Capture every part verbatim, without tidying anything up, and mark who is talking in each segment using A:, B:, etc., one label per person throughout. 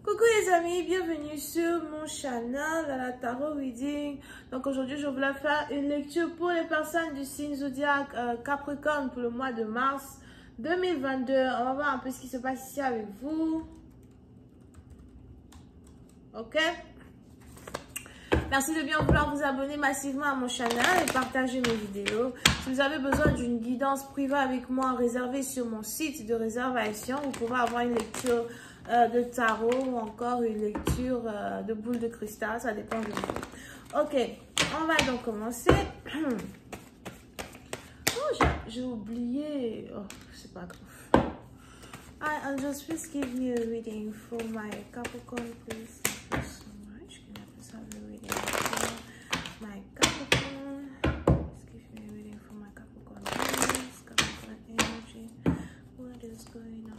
A: Coucou les amis, bienvenue sur mon channel à la Tarot Reading. Donc aujourd'hui je voulais faire une lecture pour les personnes du signe zodiaque euh, Capricorne pour le mois de mars deux mille vingt-deux. On va voir un peu ce qui se passe ici avec vous. Ok? Merci de bien vouloir vous abonner massivement à mon channel et partager mes vidéos. Si vous avez besoin d'une guidance privée avec moi réservée sur mon site de réservation, vous pouvez avoir une lecture euh, de tarot ou encore une lecture euh, de boule de cristal, ça dépend de vous. Ok, on va donc commencer. Oh, j'ai oublié. Oh, c'est pas grave. I, I'll just please give me a reading for my Capricorn, please. My Capricorn, please give me a reading for my Capricorn, please. Capricorn energy, what is going on?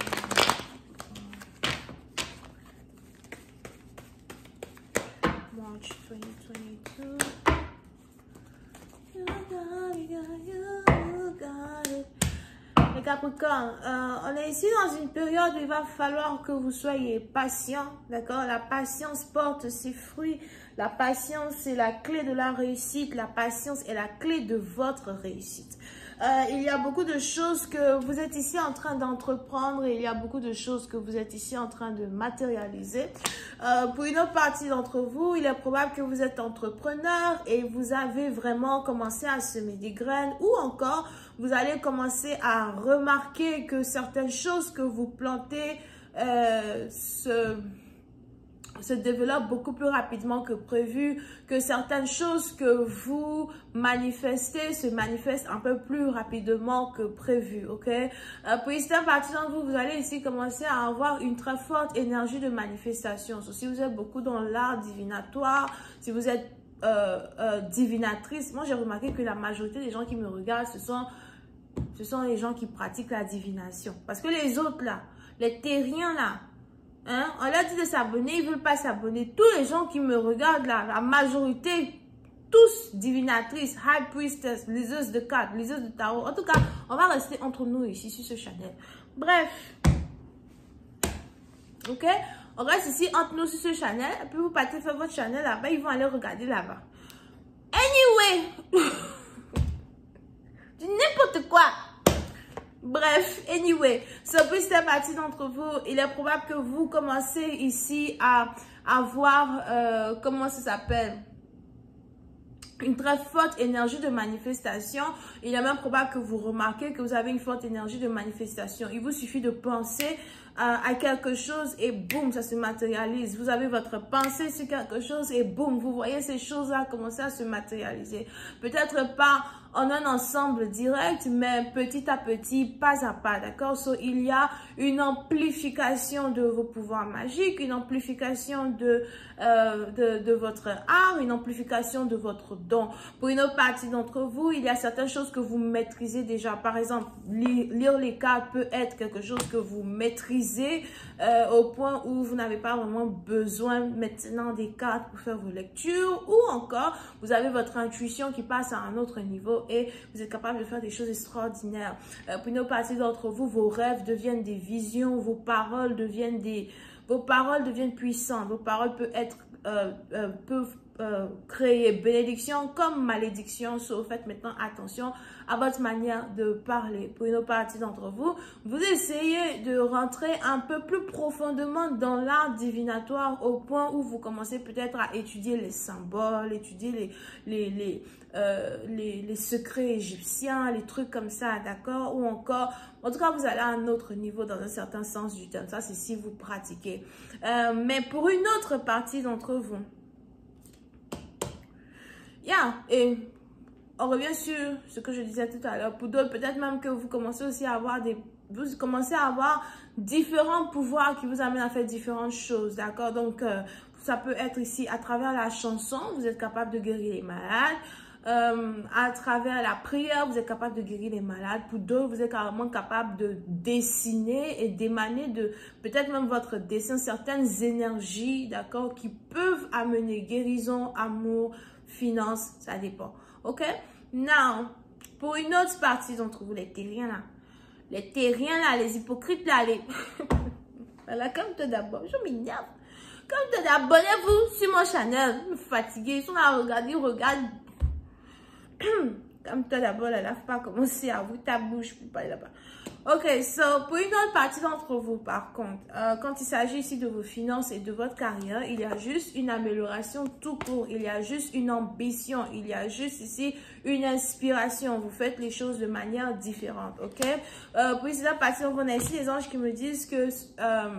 A: March twenty twenty-two. You got it, you got it. Les Capricornes, euh, on est ici dans une période où il va falloir que vous soyez patient, d'accord? La patience porte ses fruits. La patience est la clé de la réussite. La patience est la clé de votre réussite. Euh, il y a beaucoup de choses que vous êtes ici en train d'entreprendre et il y a beaucoup de choses que vous êtes ici en train de matérialiser. Euh, pour une autre partie d'entre vous, il est probable que vous êtes entrepreneur et vous avez vraiment commencé à semer des graines ou encore vous allez commencer à remarquer que certaines choses que vous plantez euh, se... se développe beaucoup plus rapidement que prévu, que certaines choses que vous manifestez se manifestent un peu plus rapidement que prévu, ok? Euh, pour certaines parties d'entre vous, vous allez ici commencer à avoir une très forte énergie de manifestation. So, si vous êtes beaucoup dans l'art divinatoire, si vous êtes euh, euh, divinatrice, moi j'ai remarqué que la majorité des gens qui me regardent, ce sont, ce sont les gens qui pratiquent la divination. Parce que les autres là, les terriens là, Hein? On leur dit de s'abonner, ils ne veulent pas s'abonner. Tous les gens qui me regardent là, la majorité, tous divinatrices, high priestess, liseuses de cartes, liseuses de tarot. En tout cas, on va rester entre nous ici sur ce channel. Bref. Ok? On reste ici entre nous sur ce channel. Et puis vous partez faire votre channel là-bas, ils vont aller regarder là-bas. Anyway. Du n'importe quoi. Bref, anyway, so pour cette partie d'entre vous, il est probable que vous commencez ici à avoir, euh, comment ça s'appelle, une très forte énergie de manifestation. Il est même probable que vous remarquez que vous avez une forte énergie de manifestation. Il vous suffit de penser euh, à quelque chose et boum, ça se matérialise. Vous avez votre pensée sur quelque chose et boum, vous voyez ces choses-là commencer à se matérialiser. Peut-être pas en un ensemble direct, mais petit à petit, pas à pas, d'accord? So, il y a une amplification de vos pouvoirs magiques, une amplification de, euh, de, de votre art, une amplification de votre don. Pour une autre partie d'entre vous, il y a certaines choses que vous maîtrisez déjà. Par exemple, li lire les cartes peut être quelque chose que vous maîtrisez euh, au point où vous n'avez pas vraiment besoin maintenant des cartes pour faire vos lectures, ou encore, vous avez votre intuition qui passe à un autre niveau et vous êtes capable de faire des choses extraordinaires. Euh, pour une autre partie d'entre vous, vos rêves deviennent des visions, vos paroles deviennent des, vos paroles deviennent puissantes, vos paroles peuvent être, euh, euh, peuvent euh, créer bénédiction comme malédiction. Sauf faites maintenant attention à votre manière de parler. Pour une autre partie d'entre vous, vous essayez de rentrer un peu plus profondément dans l'art divinatoire au point où vous commencez peut-être à étudier les symboles, étudier les, les, les, euh, les, les secrets égyptiens, les trucs comme ça, d'accord? Ou encore, en tout cas, vous allez à un autre niveau dans un certain sens du terme. Ça, c'est si vous pratiquez. Euh, mais pour une autre partie d'entre vous, yeah, et on revient sur ce que je disais tout à l'heure. Pour d'autres, peut-être même que vous commencez aussi à avoir des... Vous commencez à avoir différents pouvoirs qui vous amènent à faire différentes choses, d'accord? Donc, euh, ça peut être ici à travers la chanson, vous êtes capable de guérir les malades. Euh, à travers la prière, vous êtes capable de guérir les malades. Pour d'autres, vous êtes carrément capable de dessiner et d'émaner de peut-être même votre dessin certaines énergies, d'accord, qui peuvent amener guérison, amour, finance, ça dépend. Ok? Now, pour une autre partie d'entre vous, les terriens là, les terriens là, les hypocrites là, les... voilà, comme tout d'abord, je m'énerve. Comme tu abonnez-vous sur mon channel. Je suis fatiguée. Ils sont là à regarder, regarde. Comme toi d'abord, elle n'a pas commencé à ouvrir ta bouche pour parler là-bas. Ok, so, pour une autre partie d'entre vous, par contre, euh, quand il s'agit ici de vos finances et de votre carrière, il y a juste une amélioration tout court. Il y a juste une ambition. Il y a juste ici une inspiration. Vous faites les choses de manière différente, ok? Euh, pour ici, la partie, on a ici les anges qui me disent que... Euh,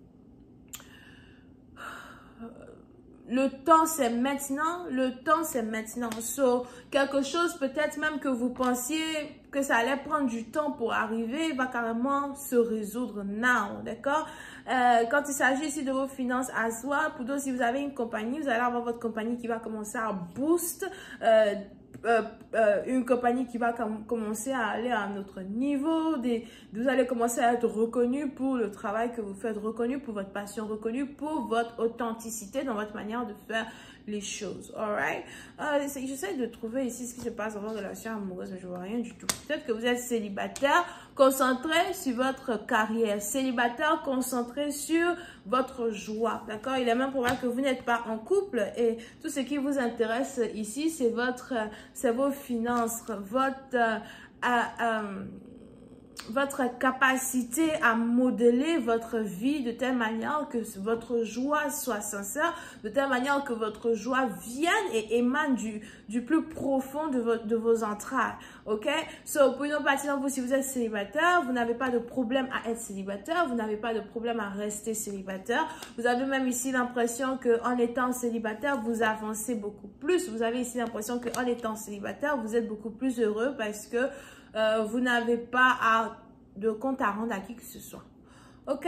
A: le temps, c'est maintenant. Le temps, c'est maintenant. So, quelque chose, peut-être même que vous pensiez que ça allait prendre du temps pour arriver, va carrément se résoudre now. D'accord? Euh, quand il s'agit ici de vos finances à soi, pour d'autres, si vous avez une compagnie, vous allez avoir votre compagnie qui va commencer à boost. Euh, Euh, euh, une compagnie qui va com commencer à aller à un autre niveau, des, vous allez commencer à être reconnu pour le travail que vous faites, reconnu pour votre passion, reconnu pour votre authenticité dans votre manière de faire les choses, alright? Euh, J'essaie de trouver ici ce qui se passe dans votre relation amoureuse, mais je vois rien du tout. Peut-être que vous êtes célibataire, concentré sur votre carrière, célibataire, concentré sur votre joie, d'accord? Il est même probable que vous n'êtes pas en couple et tout ce qui vous intéresse ici, c'est votre, c'est vos finances, votre, euh, euh, votre capacité à modeler votre vie de telle manière que votre joie soit sincère, de telle manière que votre joie vienne et émane du, du plus profond de, votre, de vos entrailles. Ok? So, pour une autre partie d'entre vous, si vous êtes célibataire, vous n'avez pas de problème à être célibataire, vous n'avez pas de problème à rester célibataire. Vous avez même ici l'impression qu'en étant célibataire, vous avancez beaucoup plus. Vous avez ici l'impression qu'en étant célibataire, vous êtes beaucoup plus heureux parce que Euh, vous n'avez pas à, de compte à rendre à qui que ce soit. Ok?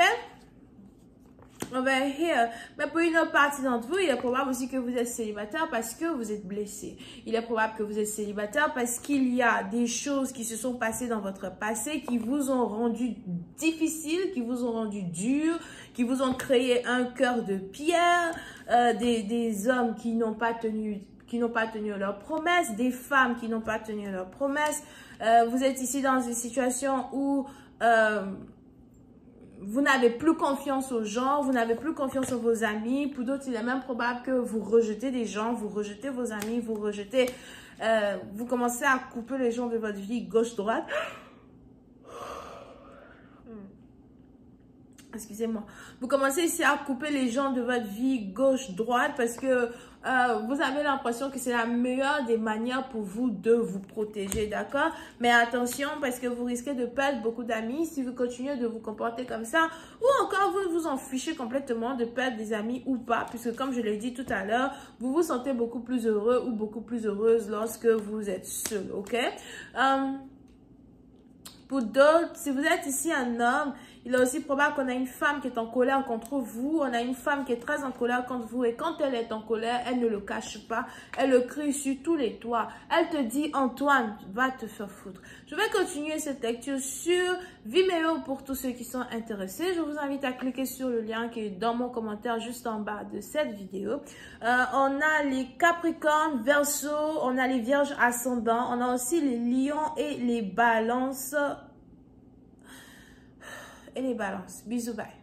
A: Over here. Mais pour une autre partie d'entre vous, il est probable aussi que vous êtes célibataire parce que vous êtes blessé. Il est probable que vous êtes célibataire parce qu'il y a des choses qui se sont passées dans votre passé qui vous ont rendu difficile, qui vous ont rendu dur, qui vous ont créé un cœur de pierre, euh, des, des hommes qui n'ont pas tenu qui n'ont pas tenu leurs promesses, des femmes qui n'ont pas tenu leurs promesses. Euh, vous êtes ici dans une situation où euh, vous n'avez plus confiance aux gens, vous n'avez plus confiance en vos amis. Pour d'autres, il est même probable que vous rejetez des gens, vous rejetez vos amis, vous rejetez, euh, vous commencez à couper les gens de votre vie gauche-droite. Excusez-moi. Vous commencez ici à couper les gens de votre vie gauche-droite parce que euh, vous avez l'impression que c'est la meilleure des manières pour vous de vous protéger, d'accord? Mais attention parce que vous risquez de perdre beaucoup d'amis si vous continuez de vous comporter comme ça ou encore vous vous en fichez complètement de perdre des amis ou pas puisque comme je l'ai dit tout à l'heure, vous vous sentez beaucoup plus heureux ou beaucoup plus heureuse lorsque vous êtes seul, ok? Um, pour d'autres, si vous êtes ici un homme, il est aussi probable qu'on a une femme qui est en colère contre vous. On a une femme qui est très en colère contre vous. Et quand elle est en colère, elle ne le cache pas. Elle le crie sur tous les toits. Elle te dit, Antoine, va te faire foutre. Je vais continuer cette lecture sur Vimeo pour tous ceux qui sont intéressés. Je vous invite à cliquer sur le lien qui est dans mon commentaire juste en bas de cette vidéo. Euh, on a les Capricornes, Verseau, on a les Vierges ascendants. On a aussi les Lions et les Balances. Et les balances. Bisous, bye.